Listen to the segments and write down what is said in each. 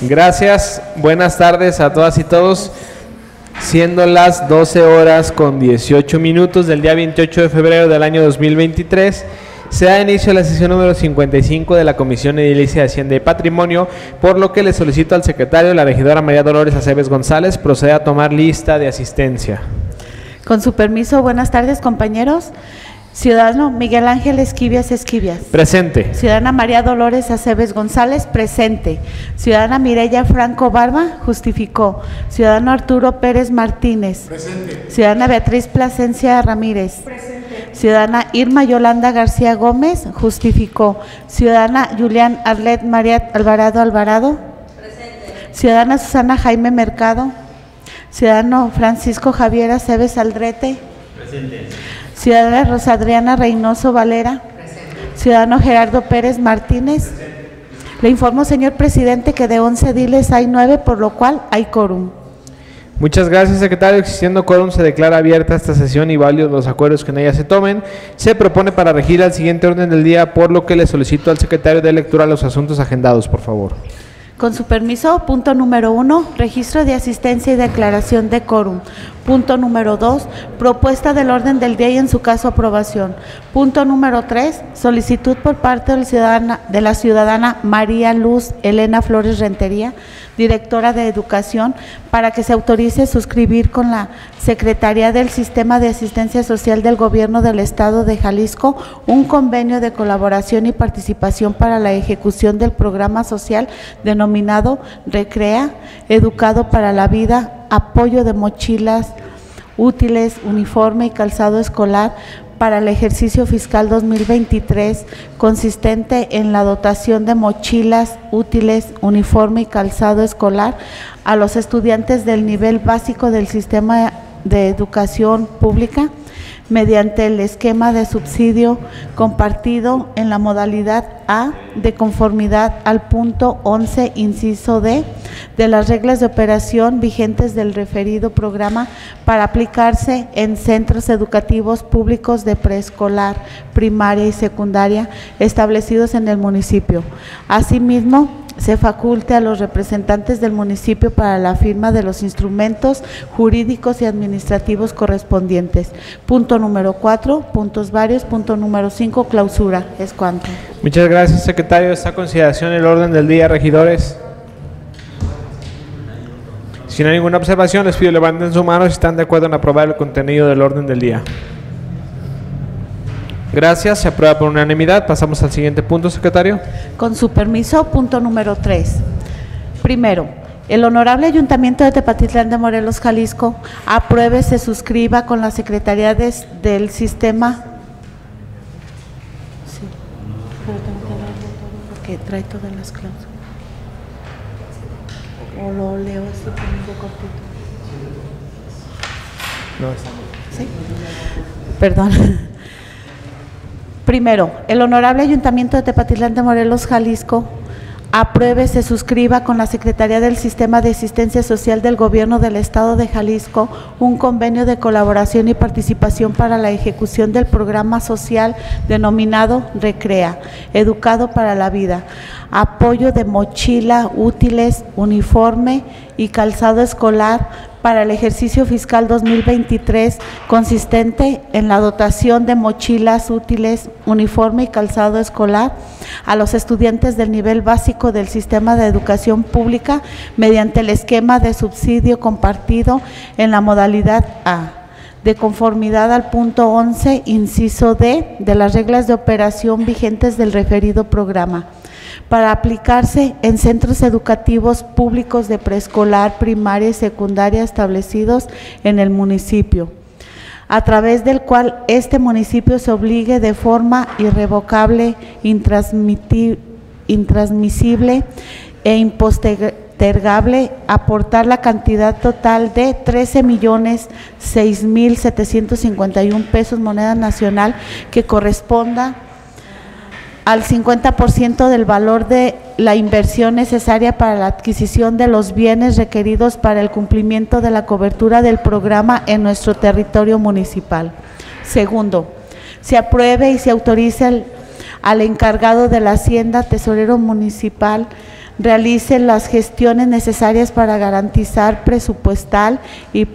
Gracias, buenas tardes a todas y todos. Siendo las 12 horas con 18 minutos del día 28 de febrero del año 2023, se da inicio a la sesión número 55 de la Comisión Edilicia de Hacienda y Patrimonio, por lo que le solicito al secretario, la regidora María Dolores Aceves González, proceda a tomar lista de asistencia. Con su permiso, buenas tardes, compañeros. Ciudadano Miguel Ángel Esquivias Esquivias. Presente. Ciudadana María Dolores Aceves González. Presente. Ciudadana Mireya Franco Barba. Justificó. Ciudadano Arturo Pérez Martínez. Presente. Ciudadana Beatriz Plasencia Ramírez. Presente. Ciudadana Irma Yolanda García Gómez. Justificó. Ciudadana Julián Arlet María Alvarado Alvarado. Presente. Ciudadana Susana Jaime Mercado. Ciudadano Francisco Javier Aceves Aldrete. Presente. Ciudadana Rosa Adriana Reynoso Valera. Presente. Ciudadano Gerardo Pérez Martínez. Presente. Le informo, señor presidente, que de 11 ediles hay 9, por lo cual hay quórum. Muchas gracias, secretario. Existiendo quórum, se declara abierta esta sesión y válidos los acuerdos que en ella se tomen. Se propone para regir al siguiente orden del día, por lo que le solicito al secretario de Lectura los asuntos agendados, por favor. Con su permiso, punto número 1, registro de asistencia y declaración de quórum. Punto número 2, propuesta del orden del día y en su caso aprobación. Punto número 3, solicitud por parte de la ciudadana María Luz Elena Flores Rentería, directora de Educación, para que se autorice suscribir con la Secretaría del Sistema de Asistencia Social del Gobierno del Estado de Jalisco un convenio de colaboración y participación para la ejecución del programa social denominado Recrea, Educado para la Vida, apoyo de mochilas, útiles, uniforme y calzado escolar para el ejercicio fiscal 2023, consistente en la dotación de mochilas, útiles, uniforme y calzado escolar a los estudiantes del nivel básico del sistema de educación pública, mediante el esquema de subsidio compartido en la modalidad A, de conformidad al punto 11, inciso D, de las reglas de operación vigentes del referido programa para aplicarse en centros educativos públicos de preescolar, primaria y secundaria establecidos en el municipio. Asimismo, se faculte a los representantes del municipio para la firma de los instrumentos jurídicos y administrativos correspondientes. Punto número 4, puntos varios. Punto número 5, clausura. Es cuanto. Muchas gracias, secretario. Está a consideración el orden del día, regidores. Si no hay ninguna observación, les pido levanten su mano si están de acuerdo en aprobar el contenido del orden del día. Gracias, se aprueba por unanimidad. Pasamos al siguiente punto, secretario. Con su permiso, punto número 3. Primero, el Honorable Ayuntamiento de Tepatitlán de Morelos, Jalisco, apruebe, se suscriba con la Secretaría del Sistema. Sí, pero tengo que leerlo todo porque trae todas las cláusulas. O lo leo así conmigo cortito. No, está bien. Sí, perdón. Primero, el Honorable Ayuntamiento de Tepatitlán de Morelos, Jalisco, apruebe, se suscriba con la Secretaría del Sistema de Asistencia Social del Gobierno del Estado de Jalisco un convenio de colaboración y participación para la ejecución del programa social denominado Recrea, Educado para la Vida, apoyo de mochila, útiles, uniforme y calzado escolar para el ejercicio fiscal 2023, consistente en la dotación de mochilas, útiles, uniforme y calzado escolar a los estudiantes del nivel básico del sistema de educación pública mediante el esquema de subsidio compartido en la modalidad A, de conformidad al punto 11, inciso D, de las reglas de operación vigentes del referido programa, para aplicarse en centros educativos públicos de preescolar, primaria y secundaria establecidos en el municipio, a través del cual este municipio se obligue de forma irrevocable, intransmisible e impostergable a aportar la cantidad total de 13,006,751 pesos moneda nacional que corresponda al 50% del valor de la inversión necesaria para la adquisición de los bienes requeridos para el cumplimiento de la cobertura del programa en nuestro territorio municipal. Segundo, se apruebe y se autorice al encargado de la Hacienda, tesorero municipal, realice las gestiones necesarias para garantizar presupuestal y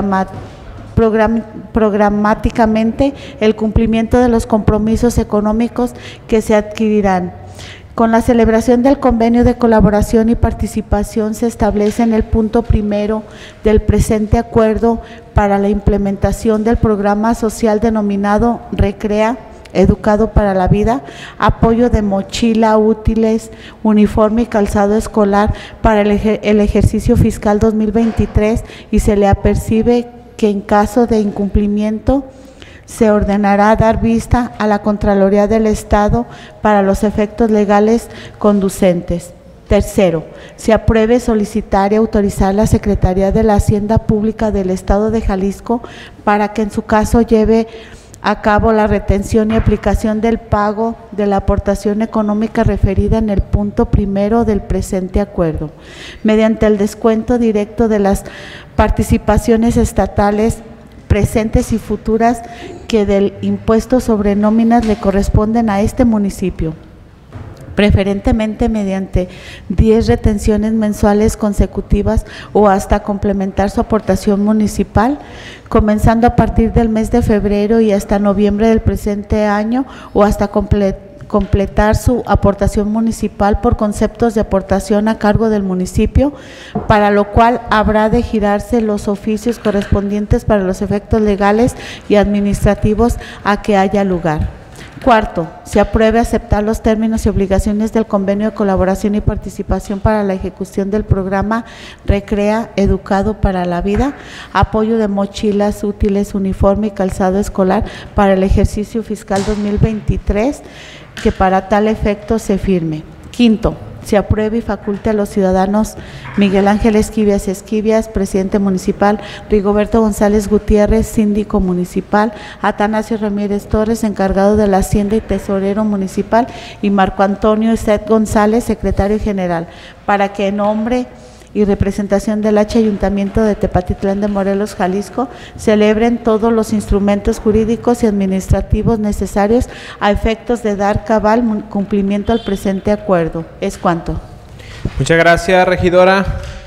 programáticamente el cumplimiento de los compromisos económicos que se adquirirán. Con la celebración del convenio de colaboración y participación se establece en el punto primero del presente acuerdo para la implementación del programa social denominado Recrea, Educado para la Vida, apoyo de mochila, útiles, uniforme y calzado escolar para el ejercicio fiscal 2023, y se le apercibe que en caso de incumplimiento se ordenará dar vista a la Contraloría del Estado para los efectos legales conducentes. Tercero, se apruebe solicitar y autorizar a la Secretaría de la Hacienda Pública del Estado de Jalisco para que en su caso lleve a cabo la retención y aplicación del pago de la aportación económica referida en el punto primero del presente acuerdo, mediante el descuento directo de las participaciones estatales presentes y futuras que del impuesto sobre nóminas le corresponden a este municipio, preferentemente mediante 10 retenciones mensuales consecutivas o hasta complementar su aportación municipal, comenzando a partir del mes de febrero y hasta noviembre del presente año, o hasta completar su aportación municipal por conceptos de aportación a cargo del municipio, para lo cual habrá de girarse los oficios correspondientes para los efectos legales y administrativos a que haya lugar. Cuarto, se apruebe aceptar los términos y obligaciones del convenio de colaboración y participación para la ejecución del programa Recrea, Educado para la Vida, apoyo de mochilas, útiles, uniforme y calzado escolar para el ejercicio fiscal 2023, que para tal efecto se firme. Quinto, se apruebe y faculte a los ciudadanos Miguel Ángel Esquivias, presidente municipal; Rigoberto González Gutiérrez, síndico municipal; Atanasio Ramírez Torres, encargado de la Hacienda y tesorero municipal; y Marco Antonio Estet González, secretario general, para que en nombre y representación del Ayuntamiento de Tepatitlán de Morelos, Jalisco, celebren todos los instrumentos jurídicos y administrativos necesarios a efectos de dar cabal cumplimiento al presente acuerdo. Es cuanto. Muchas gracias, regidora.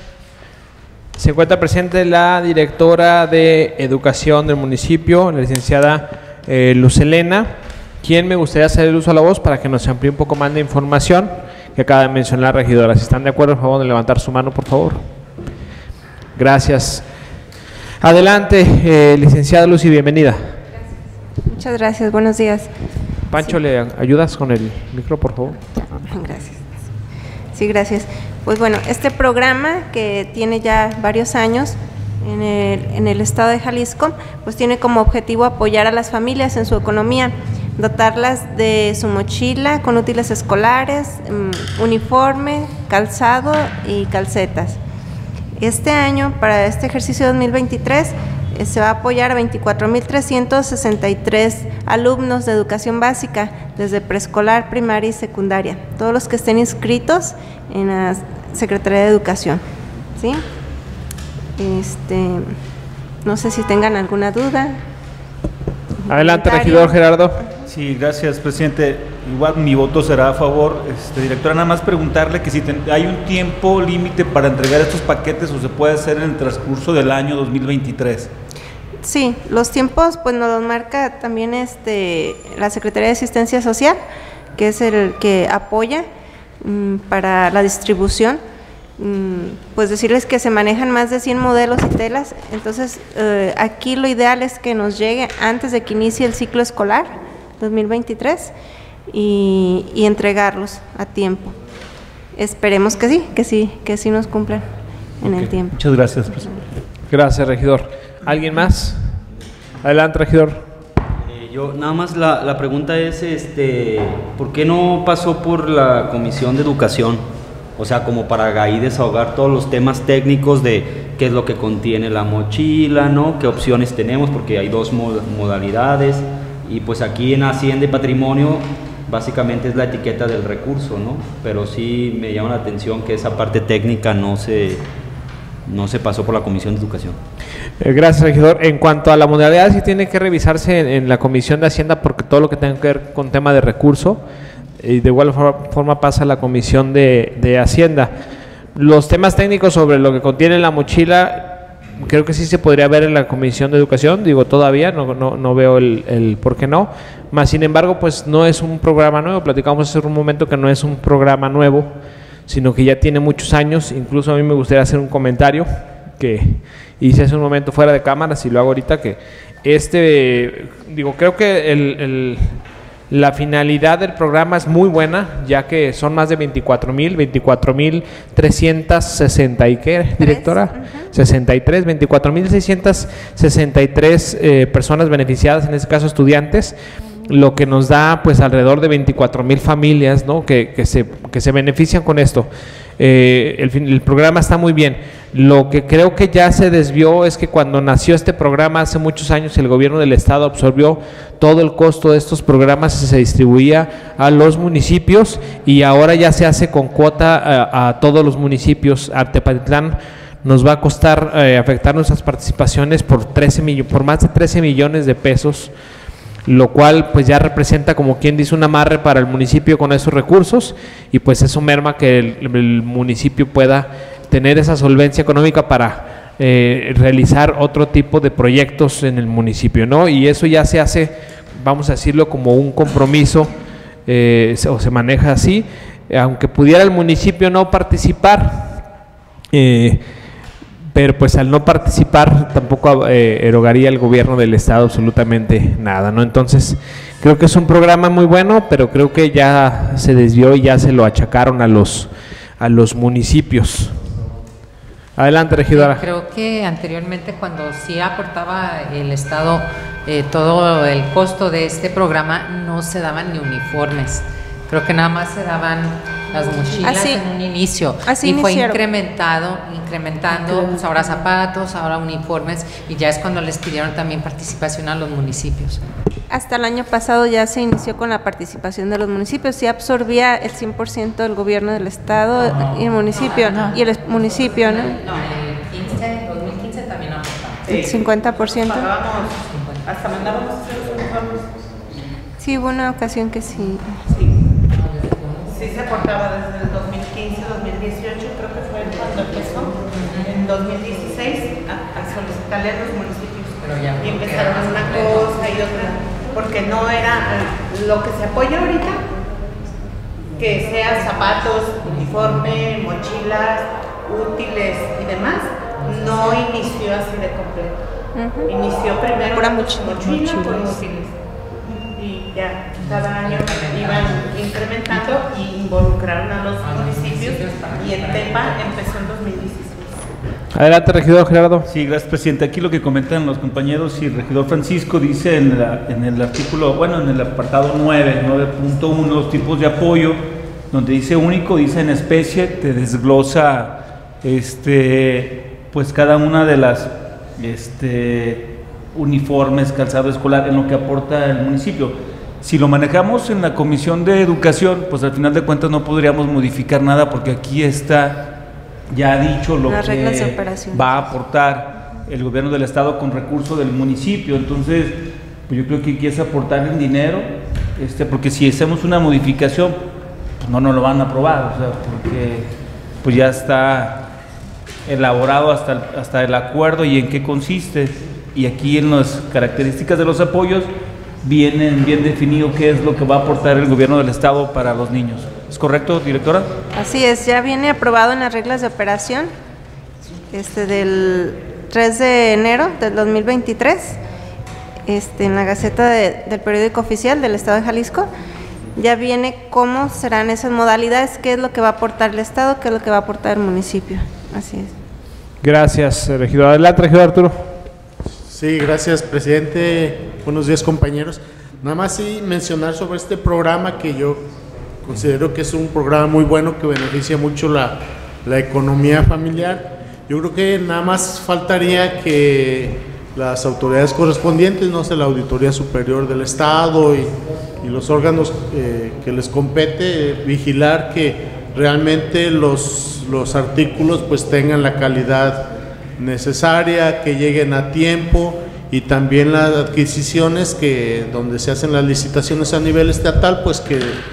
Se encuentra presente la directora de Educación del municipio, la licenciada Luz Helena, quien me gustaría hacer el uso a la voz para que nos amplíe un poco más de información que acaba de mencionar la regidora. Si están de acuerdo, por favor, de levantar su mano, por favor. Gracias. Adelante, licenciada Lucy, bienvenida. Gracias. Muchas gracias, buenos días. Pancho, sí. ¿Le ayudas con el micro, por favor? Gracias. Sí, gracias. Pues bueno, este programa que tiene ya varios años en el estado de Jalisco, pues tiene como objetivo apoyar a las familias en su economía, dotarlas de su mochila con útiles escolares, uniforme, calzado y calcetas. Este año, para este ejercicio 2023, se va a apoyar a 24,363 alumnos de educación básica, desde preescolar, primaria y secundaria, todos los que estén inscritos en la Secretaría de Educación, ¿sí? No sé si tengan alguna duda. Adelante, regidor Gerardo. Sí, gracias, presidente. Igual mi voto será a favor. Directora, nada más preguntarle que si hay un tiempo límite para entregar estos paquetes o se puede hacer en el transcurso del año 2023. Sí, los tiempos pues nos los marca también la Secretaría de Asistencia Social, que es el que apoya para la distribución. Pues decirles que se manejan más de 100 modelos y telas, entonces aquí lo ideal es que nos llegue antes de que inicie el ciclo escolar 2023 y entregarlos a tiempo. Esperemos que sí nos cumplan en el tiempo. Muchas gracias, presidente. Gracias, regidor. ¿Alguien más? Adelante, regidor. Yo nada más la pregunta es, ¿por qué no pasó por la Comisión de Educación? O sea, como para ahí desahogar todos los temas técnicos de qué es lo que contiene la mochila, ¿no? Qué opciones tenemos, porque hay dos modalidades. Y pues aquí en Hacienda y Patrimonio básicamente es la etiqueta del recurso, ¿no? Pero sí me llama la atención que esa parte técnica no se pasó por la Comisión de Educación. Gracias, regidor. En cuanto a la modalidad, sí tiene que revisarse en la Comisión de Hacienda, porque todo lo que tenga que ver con tema de recurso y de igual forma pasa a la Comisión de Hacienda. Los temas técnicos sobre lo que contiene la mochila, creo que sí se podría ver en la Comisión de Educación, digo todavía, no veo el por qué no, más sin embargo pues no es un programa nuevo, platicamos hace un momento que no es un programa nuevo, sino que ya tiene muchos años. Incluso a mí me gustaría hacer un comentario que hice hace un momento fuera de cámaras y lo hago ahorita, que creo que la finalidad del programa es muy buena, ya que son más de 24,360 y ¿qué, directora? 63, 24,663 personas beneficiadas, en este caso estudiantes, lo que nos da pues alrededor de 24,000 familias, ¿no? que se benefician con esto. El programa está muy bien. Lo que creo que ya se desvió es que cuando nació este programa hace muchos años, el gobierno del estado absorbió todo el costo de estos programas y se distribuía a los municipios, y ahora ya se hace con cuota a todos los municipios. Tepatitlán nos va a costar afectar nuestras participaciones por más de 13 millones de pesos, lo cual pues ya representa, como quien dice, un amarre para el municipio con esos recursos, y pues eso merma que el municipio pueda tener esa solvencia económica para realizar otro tipo de proyectos en el municipio, ¿no? Y eso ya se hace, vamos a decirlo, como un compromiso, o se maneja así, aunque pudiera el municipio no participar, pero pues al no participar tampoco erogaría el gobierno del estado absolutamente nada, ¿no? Entonces creo que es un programa muy bueno, pero creo que ya se desvió y ya se lo achacaron a los municipios. Adelante, regidora. Creo que anteriormente, cuando sí aportaba el estado todo el costo de este programa, no se daban ni uniformes. Creo que nada más se daban las mochilas en un inicio, y fue incrementando, pues ahora zapatos, ahora uniformes, y ya es cuando les pidieron también participación a los municipios. Hasta el año pasado ya se inició con la participación de los municipios, sí absorbía el 100% del gobierno del estado y el municipio, y el municipio, ¿no? No, el 2015 también aportaba. El 50%. Pagábamos, hasta mandábamos hacer los uniformes. Sí, hubo una ocasión que sí. Sí se aportaba desde el 2015, 2018, creo que fue cuando empezó. En 2016 a solicitarle a los municipios. Y empezaron una cosa y otra, porque no era lo que se apoya ahorita, que sea zapatos, uniforme, mochilas, útiles y demás, no inició así de completo. Inició primero pura mochilas, útiles. Y ya cada año iban incrementando y involucraron a los municipios, y el TEPA empezó en 2016. Adelante, regidor Gerardo. Sí, gracias, presidente. Aquí lo que comentan los compañeros y el regidor Francisco dice en el artículo, bueno, en el apartado 9.1, los tipos de apoyo, donde dice único, dice en especie, te desglosa pues cada una de las uniformes, calzado escolar, en lo que aporta el municipio. Si lo manejamos en la Comisión de Educación, pues al final de cuentas no podríamos modificar nada, porque aquí está ya dicho lo que va a aportar el gobierno del estado con recursos del municipio. Entonces pues yo creo que aquí es aportar en dinero, porque si hacemos una modificación, pues no nos lo van a aprobar, o sea, porque pues ya está elaborado hasta el acuerdo y en qué consiste, y aquí en las características de los apoyos vienen bien definido qué es lo que va a aportar el gobierno del estado para los niños. ¿Es correcto, directora? Así es, ya viene aprobado en las reglas de operación del 3 de enero del 2023, en la Gaceta del Periódico Oficial del Estado de Jalisco. Ya viene cómo serán esas modalidades, qué es lo que va a aportar el estado, qué es lo que va a aportar el municipio. Así es. Gracias, regidor. Adelante, regidor Arturo. Sí, gracias, presidente. Buenos días, compañeros. Nada más sí mencionar sobre este programa, que yo considero que es un programa muy bueno, que beneficia mucho la economía familiar. Yo creo que nada más faltaría que las autoridades correspondientes, no sé, la Auditoría Superior del Estado y los órganos que les compete, vigilar que realmente los artículos pues tengan la calidad necesaria, que lleguen a tiempo, y también las adquisiciones, que donde se hacen las licitaciones a nivel estatal, pues que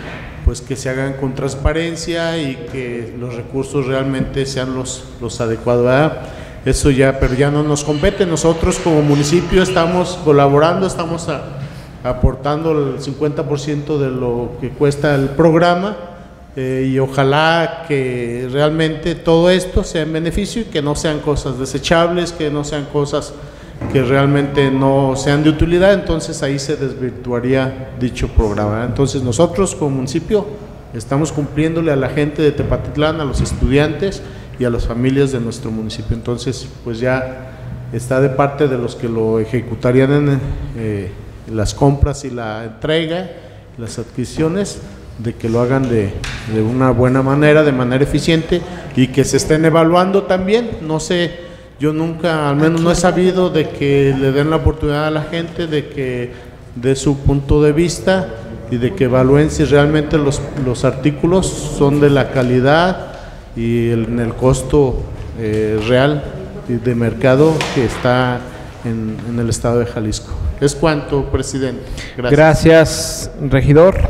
pues que se hagan con transparencia y que los recursos realmente sean los adecuados, ¿verdad? Eso ya, pero ya no nos compete. Nosotros como municipio estamos colaborando, estamos aportando el 50% de lo que cuesta el programa, y ojalá que realmente todo esto sea en beneficio y que no sean cosas desechables, que no sean cosas que realmente no sean de utilidad. Entonces ahí se desvirtuaría dicho programa. Entonces nosotros como municipio estamos cumpliéndole a la gente de Tepatitlán, a los estudiantes y a las familias de nuestro municipio. Entonces pues ya está de parte de los que lo ejecutarían en las compras y la entrega, las adquisiciones, de que lo hagan de una buena manera, de manera eficiente, y que se estén evaluando también. No sé, yo nunca, al menos no he sabido de que le den la oportunidad a la gente de que dé su punto de vista y de que evalúen si realmente los artículos son de la calidad y en el costo real de mercado que está en el estado de Jalisco. Es cuanto, presidente. Gracias. Gracias, regidor.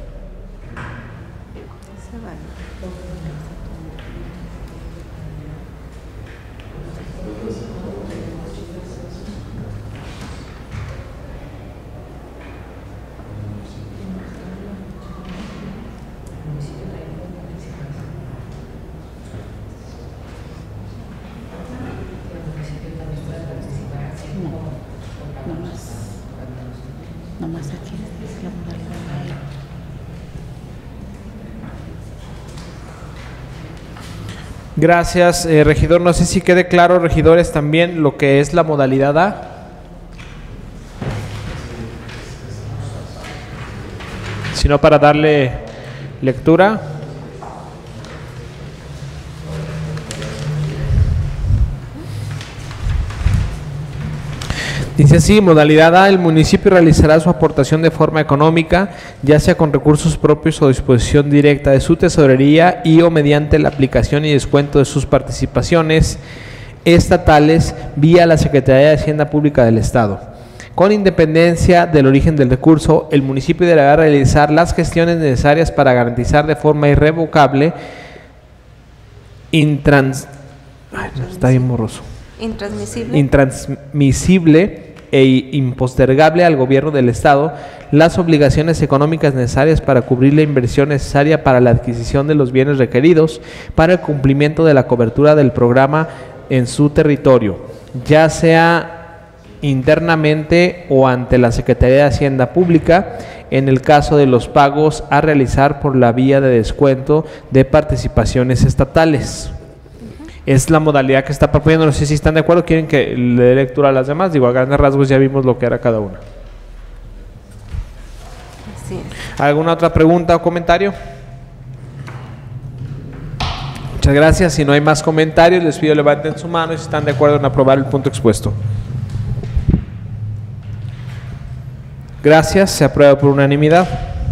Nomás aquí es la modalidad. Gracias, regidor. No sé si quede claro, regidores, también lo que es la modalidad A. Si no, para darle lectura. Dice así: modalidad A, el municipio realizará su aportación de forma económica, ya sea con recursos propios o disposición directa de su tesorería y o mediante la aplicación y descuento de sus participaciones estatales vía la Secretaría de Hacienda Pública del Estado. Con independencia del origen del recurso, el municipio deberá realizar las gestiones necesarias para garantizar de forma irrevocable, intransmisible e impostergable al gobierno del Estado las obligaciones económicas necesarias para cubrir la inversión necesaria para la adquisición de los bienes requeridos para el cumplimiento de la cobertura del programa en su territorio, ya sea internamente o ante la Secretaría de Hacienda Pública, en el caso de los pagos a realizar por la vía de descuento de participaciones estatales. Es la modalidad que está proponiendo. No sé si están de acuerdo, quieren que le dé lectura a las demás. Digo, a grandes rasgos ya vimos lo que era cada una. Así es. ¿Alguna otra pregunta o comentario? Muchas gracias. Si no hay más comentarios, les pido levanten su mano y si están de acuerdo en aprobar el punto expuesto. Gracias, se aprueba por unanimidad.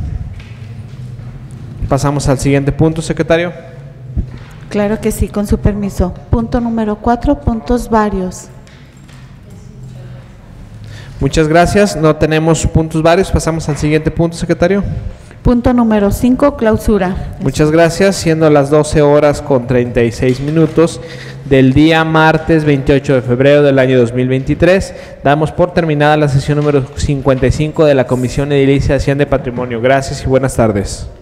Pasamos al siguiente punto, secretario. Claro que sí, con su permiso. Punto número 4, puntos varios. Muchas gracias. No tenemos puntos varios. Pasamos al siguiente punto, secretario. Punto número 5, clausura. Muchas gracias. Siendo las 12 horas con 36 minutos del día martes 28 de febrero del año 2023, damos por terminada la sesión número 55 de la Comisión Edilicia de Hacienda y Patrimonio. Gracias y buenas tardes.